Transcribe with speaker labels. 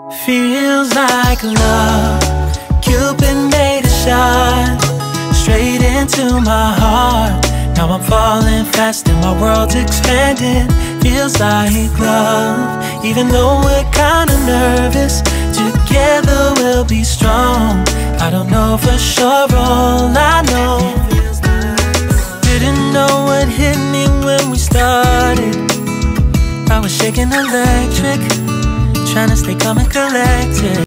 Speaker 1: Feels like love, Cupid made a shot straight into my heart. Now I'm falling fast and my world's expanding. Feels like love, even though we're kinda nervous. Together we'll be strong. I don't know for sure, all I know. Didn't know what hit me when we started. I was shaking electric, trying to stay calm and collected.